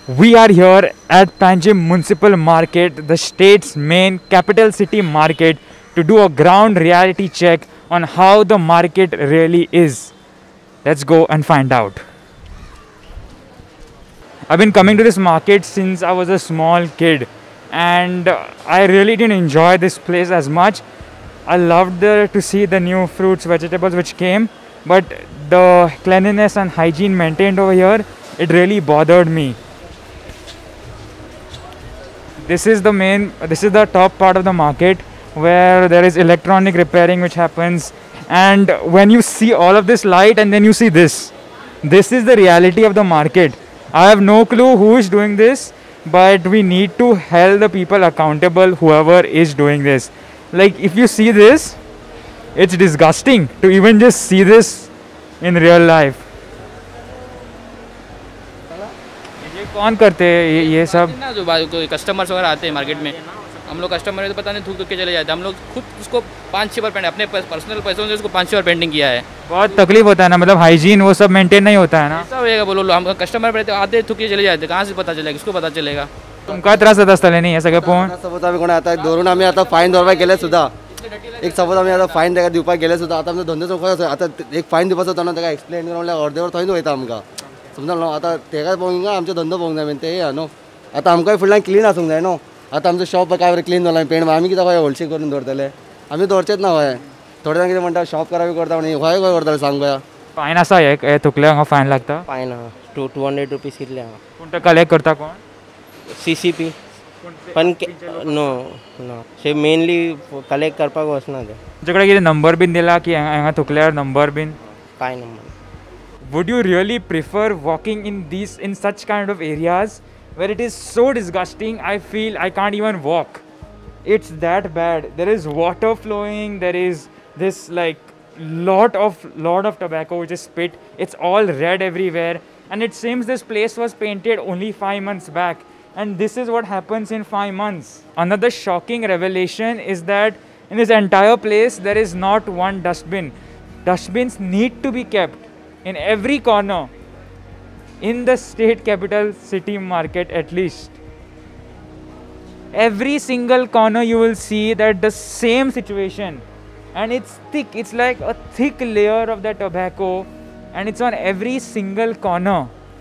We are here at Panjim Municipal Market, the state's main capital city market, to do a ground reality check on how the market really is. Let's go and find out. I've been coming to this market since I was a small kid, and I really didn't enjoy this place as much. I loved to see the new fruits, vegetables which came, but the cleanliness and hygiene maintained over here, it really bothered me. This is the top part of the market where there is electronic repairing which happens, and when you see all of this light and then you see this is the reality of the market. I have no clue who is doing this, but we need to hold the people accountable, whoever is doing this. Like, if you see this, it's disgusting to even just see this in real life. ये कौन करते हैं ये सब ना, जो कोई customers वगैरह आते हैं मार्केट में, हम लोग कस्टमर तो पता नहीं थूक के चले जाते हैं। हम लोग खुद उसको 5-6 बार पेंट, अपने पर्सनल पैसों से उसको 5-6 बार पेंटिंग किया है। बहुत तकलीफ होता है ना, मतलब हाइजीन वो सब मेंटेन नहीं होता है ना। ऐसा होएगा बोलो, हम कस्टमर पे आते थूक के चले जाते, कहाँ से पता चलेगा, किसको पता चलेगा? तुमका त्रास होता असताले नाही सगळं पोहून सोबत आम्ही कोण आता धरून आम्ही आता फाईन दरवाय गेले सुद्धा एक सोबत आम्ही आता फाईन द्या दिवपा गेले सुद्धा आता आमचा धंदो चौकत आता एक फाईन दिवपाचो होता ना, ताका एक्सप्लेन करून म्हणल्यार अर्देवर थंय वयता आमकां समजा न्हू। आता तेका पळोवंक आमचो धंदो पळोवंक जाय ते या न्हू। आता आमकांय फुडल्यान क्लीन आसूंक जाय न्हू। आता आमचो शॉप काय बरें क्लीन जाला पेंट आमी कित्याक होलसेल करून दवरतले, आमी दवरचेच ना हय। थोडे जाण कितें म्हणटा शॉप करावी करता म्हण हय खंय करतले सांग गोंया। फायन आसा हे थुकल्या हांगा फायन लागता? फायन 200 रुपीज कितले हांगा। पूण तो कलेक्ट करता कोण? CCP पण नो नो से मेनली कलेक्ट करपाक वचना ते। तुजे कडेन कितें नंबर बीन दिला की हांगा थुकल्यार नंबर बीन? काय number? Would you really prefer walking in such kind of areas where it is so disgusting? I feel I can't even walk. It's that bad. There is water flowing. There is this like lot of tobacco which is spit. It's all red everywhere, and it seems this place was painted only 5 months back. And this is what happens in 5 months. Another shocking revelation is that in this entire place there is not one dustbin. Dustbins need to be kept in every corner in the state capital city market. At least every single corner you will see that the same situation, and it's thick. It's like a thick layer of that tobacco, and it's on every single corner.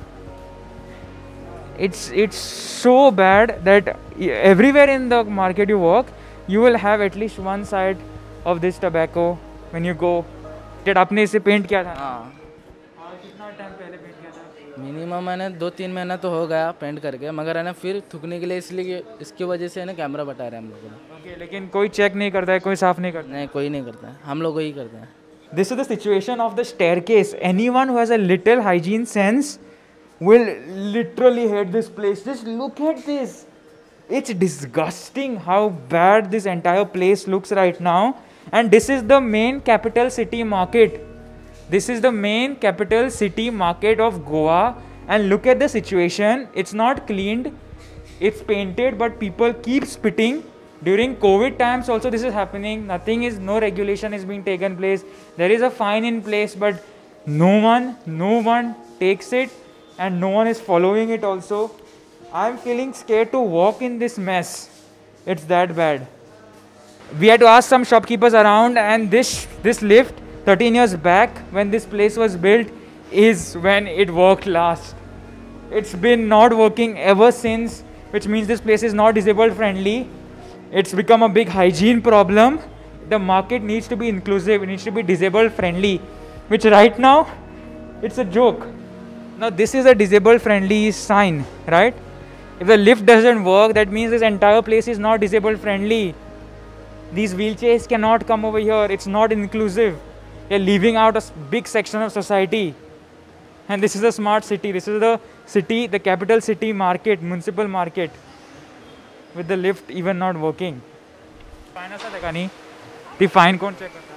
It's so bad that everywhere in the market you walk, you will have at least one side of this tobacco when you go. Did आपने इसे paint किया था? हाँ, कितना time पहले paint किया था? Minimum मैंने 2-3 महीना तो हो गया पेंट करके, मगर है ना फिर थूकने के लिए इसलिए इसकी वजह से है ना कैमरा बता रहे हैं हम लोगों ने। ओके, लेकिन कोई चेक नहीं करता है, कोई साफ नहीं करता है? नहीं, कोई नहीं करता है, हम लोग ही करते हैं। This is the situation of the staircase. Anyone who has a little hygiene sense will literally hate this place. Just look at this. It's disgusting how bad this entire place looks right now. And this is the main capital city market. This is the main capital city market of Goa. And look at the situation. It's not cleaned. It's painted, but people keep spitting. During COVID times also this is happening. No regulation is being taken place. There is a fine in place, but no one takes it, and no one is following it also. I'm feeling scared to walk in this mess. It's that bad. We had to ask some shopkeepers around, and this lift 13 years back when this place was built is when it worked last. It's been not working ever since, which means this place is not disabled friendly. It's become a big hygiene problem. The market needs to be inclusive. It needs to be disabled friendly, which right now it's a joke. Now this is a disabled friendly sign, right? If the lift doesn't work, that means this entire place is not disabled friendly. These wheelchairs cannot come over here. It's not inclusive. You're leaving out a big section of society. And this is a smart city. This is the city, the capital city market, municipal market, with the lift even not working. Fine asa dekha nahi? The fine कोण check करता?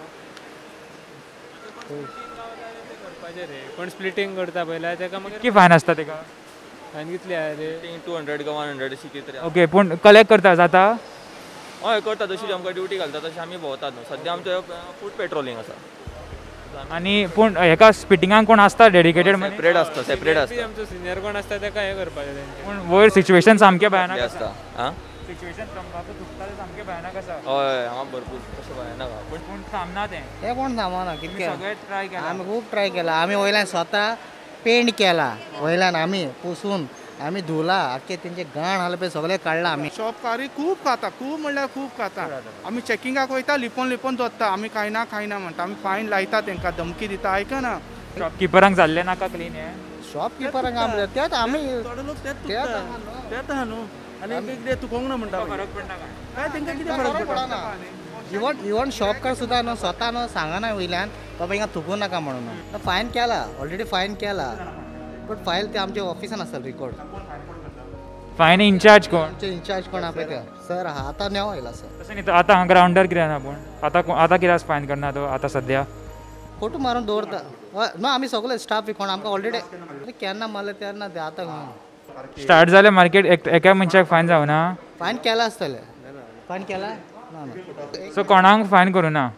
पण splitting करता पहिला त्याका मग किती fine असता तेका? Fine कितली आहे रे? 200 का 100 अशी कितें तरी। ओके, पण कलेक्ट करता जाता? हय करता, जशी आमकां ड्युटी घालता तशी आमी भोंवतात न्हू। सद्या आमचें फूड पेट्रोलिंग आसा। आनी पूण हेका स्पिटिंगाक कोण आसता डेडिकेटेड सेपरेट आसता सेपरेट आसता आमचो सिनियर कोण आसता ताका हें करपाचें तेंचें. पूण वयर सिच्युएशन सामकें ते भयानक आसता आं सिच्युएशन सामकें भयानक आसा हय हांगा भरपूर तशें भयानक आहा पूण पूण थांबना तें हे कोण सामाना कितके सगळे ट्राय केला आमी खूब ट्राय केला आमी वयल्यान स्वता पेंट केला वयल्यान आमी पुसून आमी धुला आख्खे तेंचे घाण आसले पळय सगळे काडला आमी शॉपकारी खूब खाता खूब म्हणल्यार खूब खाता आमी चॅकिंगाक वयता लिपोन लिपोन दवरता आमी खायना म्हणटा आमी फायन लायता तांकां धमकी दिता आयकना शॉपकिपरांक जाल्लें नाका क्लीन हें शॉपकिपरांक आमी तेच आमी थोडे लोक तेच आहा न्हू आनी कितें तुकोंक ना म्हणटा फरक पडना काय काय तेंकां कितें फरक पडना इवन शॉपकार सुद्दां न्हू स्वता न्हू सांगना वयल्यान बाबा हिंगा थुकूं नाका म्हणून फायन केला ऑलरेडी फायन केला बट फायल ते आमच्या ऑफिसान आसता रिकॉर्ड फायन इन्चार्ज कोण आमचे इन्चार्ज कोण आहा पळय ते सर आहा आतां नेव आयला सर तशें न्ही आतां हांगा ग्रावंडार कितें ना पूण आतां कित्याक फायन करना तो आतां सद्या फोटो मारून दवरता न्हू आमी सगळे स्टाफ कोण आमकां ऑलरेडी केन्ना मारले तेन्ना ते आतां स्टार्ट जालें मार्केट एका मनशाक फायन जावना फायन केला आसतले फायन केला ना सो कोणाक फायन करूं ना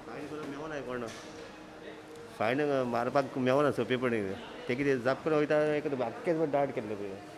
फायन मारपाक मेवना सोंपेपणी ते कितें जाप करून वयता एक आख्खेच डाट केल्ले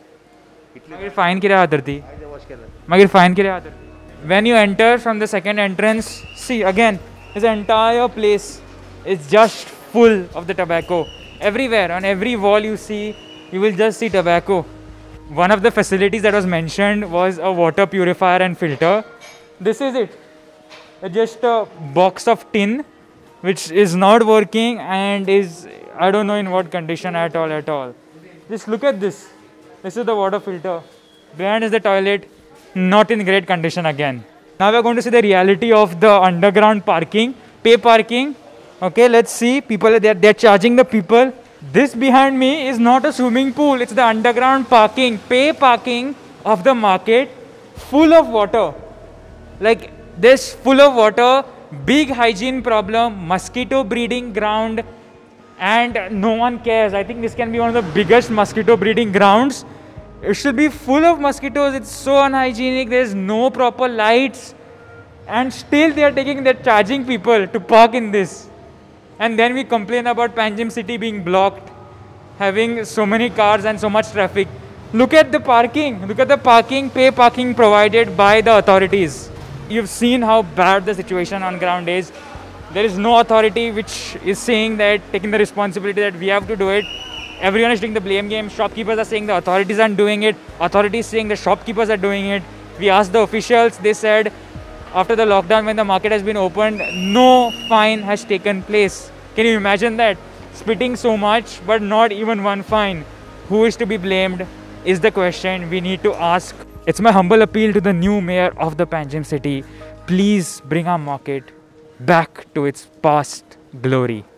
पळय मागीर फायन कित्याक आहा तर ती वॉश केला मागीर फायन कित्याक आहा तर when you enter from the second entrance see again this entire place is just full of the tobacco. Everywhere, on every wall you see, you will just see tobacco. One of the facilities that was mentioned was a water purifier and filter. This is it. Just a box of tin which is not working and is, I don't know in what condition at all. Just look at this. This is the water filter. Behind is the toilet, not in great condition again. Now we are going to see the reality of the underground parking, pay parking. Okay, let's see. People they're charging the people. This behind me is not a swimming pool. It's the underground parking, pay parking of the market, full of water. Like this, full of water. Big hygiene problem, mosquito breeding ground, and no one cares. I think this can be one of the biggest mosquito breeding grounds. It should be full of mosquitoes. It's so unhygienic. There's no proper lights, and still they're charging people to park in this. And then we complain about Panjim city being blocked, having so many cars and so much traffic. Look at the parking. Look at the parking, pay parking provided by the authorities. You've seen how bad the situation on ground is. There is no authority which is saying that, taking the responsibility that we have to do it. Everyone is doing the blame game. Shopkeepers are saying the authorities aren't doing it. Authorities saying the shopkeepers are doing it. We asked the officials. They said after the lockdown, when the market has been opened, no fine has taken place. Can you imagine that? Spitting so much, but not even one fine. Who is to be blamed is the question we need to ask. It's my humble appeal to the new mayor of the Panjim city. Please bring our market back to its past glory.